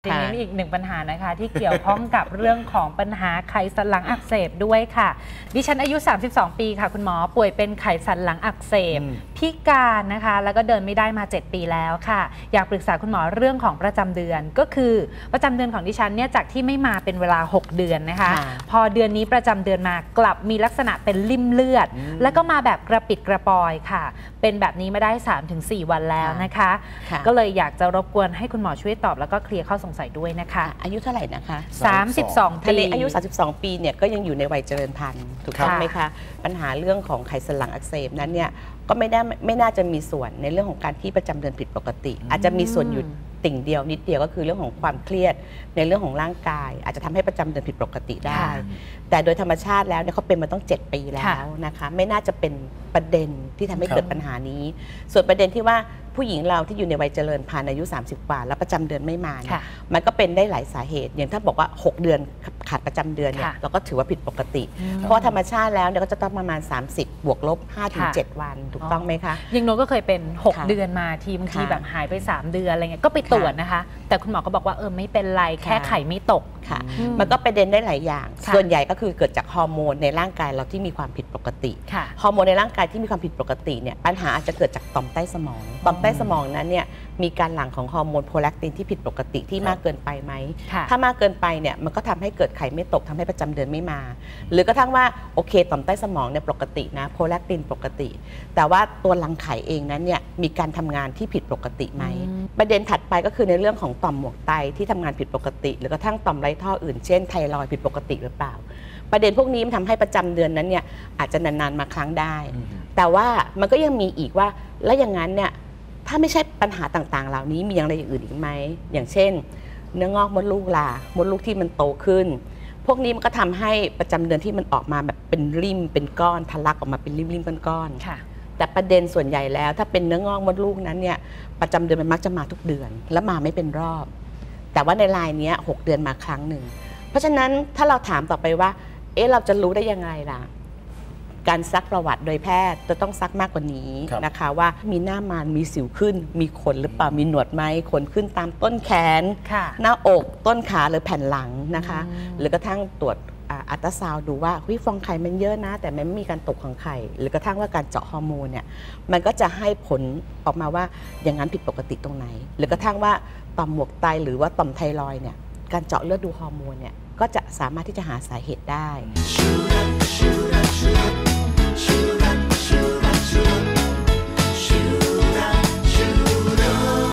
ทีนี้มีอีกหนึ่งปัญหานะคะที่เกี่ยวข้องกับเรื่องของปัญหาไขสันหลังอักเสบด้วยค่ะดิฉันอายุ32ปีค่ะคุณหมอป่วยเป็นไขสันหลังอักเสบพิการนะคะแล้วก็เดินไม่ได้มา7ปีแล้วค่ะอยากปรึกษาคุณหมอเรื่องของประจำเดือนก็คือประจำเดือนของดิฉันเนี่ยจากที่ไม่มาเป็นเวลา6เดือนนะคะพอเดือนนี้ประจำเดือนมากลับมีลักษณะเป็นริ่มเลือดแล้วก็มาแบบกระปิดกระปอยค่ะเป็นแบบนี้มาได้ 3-4 วันแล้วนะคะก็เลยอยากจะรบกวนให้คุณหมอช่วยตอบแล้วก็เคลียร์ข้อสงสัยด้วยนะคะอายุเท่าไหร่นะคะ 32ปีอายุ32ปีเนี่ยก็ยังอยู่ในวัยเจริญพันธุ์ถูกต้องไหมคะปัญหาเรื่องของไขสันหลังอักเสบนั้นเนี่ยก็ไม่น่าจะมีส่วนในเรื่องของการที่ประจำเดือนผิดปกติอาจจะมีส่วนอยู่ติ่งเดียวนิดเดียวก็คือเรื่องของความเครียดในเรื่องของร่างกายอาจจะทำให้ประจำเดือนผิดปกติได้แต่โดยธรรมชาติแล้วเนี่ยเขาเป็นมาต้อง7ปีแล้วนะคะไม่น่าจะเป็นประเด็นที่ทำให้เกิดปัญหานี้ส่วนประเด็นที่ว่าผู้หญิงเราที่อยู่ในวัยเจริญพันธุ์อายุ30กว่าแล้วประจำเดือนไม่มาเนี่ยมันก็เป็นได้หลายสาเหตุอย่างถ้าบอกว่า6เดือนขาดประจำเดือนเนี่ยเราก็ถือว่าผิดปกติเพราะธรรมชาติแล้วเนี่ยก็จะต้องประมาณ30บวกลบ 5-7 วันถูกต้องไหมคะยิงโนก็เคยเป็น6เดือนมาทีบางทีแบบหายไป3เดือนอะไรเงี้ยก็ไปตรวจนะคะแต่คุณหมอก็บอกว่าไม่เป็นไรแค่ไข่ไม่ตกค่ะมันก็ประเด็นได้หลายอย่างส่วนใหญ่ก็คือเกิดจากฮอร์โมนในร่างกายเราที่มีความผิดปกติฮอร์โมนในร่างกายที่มีความผิดปกติเนี่ยปัญหาอาจจะเกิดจากต่อมใต้สมองต่อมใต้สมองนั้นเนี่ยมีการหลั่งของฮอร์โมนโพแลคตินที่ผิดปกติที่มากเกินไปไหมถ้ามากเกินไปเนี่ยมันก็ทำให้เกิดไข่ไม่ตกทำให้ประจำเดือนไม่มาหรือกระทั่งว่าโอเคต่อมใต้สมองเนี่ยปกตินะโพแลคตินปกติแต่ว่าตัวรังไข่เองนั้นเนี่ยมีการทำงานที่ผิดปกติไหมประเด็นถัดไปก็คือในเรื่องของต่อมหมวกไตที่ทำงานผิดปกติหรือกระทั่งต่อมไรท่ออื่นเช่นไทรอยด์ผิดปกติหรือเปล่าประเด็นพวกนี้มันทำให้ประจำเดือนนั้นเนี่ยอาจจะนานๆมาครั้งได้แต่ว่ามันก็ยังมีอีกว่าแล้วอย่างนั้นเนี่ยถ้าไม่ใช่ปัญหาต่างๆเหล่านี้มีอย่างไรอย่างอื่นอีกไหมอย่างเช่นเนื้องอกมดลูกล่ะมดลูกที่มันโตขึ้นพวกนี้มันก็ทำให้ประจำเดือนที่มันออกมาแบบเป็นริ่มเป็นก้อนทะลักออกมาเป็นริ่มๆก้อนๆแต่ประเด็นส่วนใหญ่แล้วถ้าเป็นเนื้องอกมดลูกนั้นเนี่ยประจำเดือนมันมักจะมาทุกเดือนและมาไม่เป็นรอบแต่ว่าในรายนี้6เดือนมาครั้งหนึ่งเพราะฉะนั้นถ้าเราถามต่อไปว่าเราจะรู้ได้ยังไงล่ะการซักประวัติโดยแพทย์จะต้องซักมากกว่านี้นะคะว่ามีหน้ามันมีสิวขึ้นมีขนหรือเปล่ามีหนวดไหมขนขึ้นตามต้นแขนหน้าอกต้นขาหรือแผ่นหลังนะคะหรือกระทั่งตรวจอัลตราซาวด์ดูว่าฟองไข่มันเยอะนะแต่มันไม่มีการตกของไข่หรือกระทั่งว่าการเจาะฮอร์โมนเนี่ยมันก็จะให้ผลออกมาว่าอย่างนั้นผิดปกติตรงไหนหรือกระทั่งว่าต่อมหมวกไตหรือว่าต่อมไทรอยด์เนี่ยการเจาะเลือดดูฮอร์โมนเนี่ยก็จะสามารถที่จะหาสาเหตุได้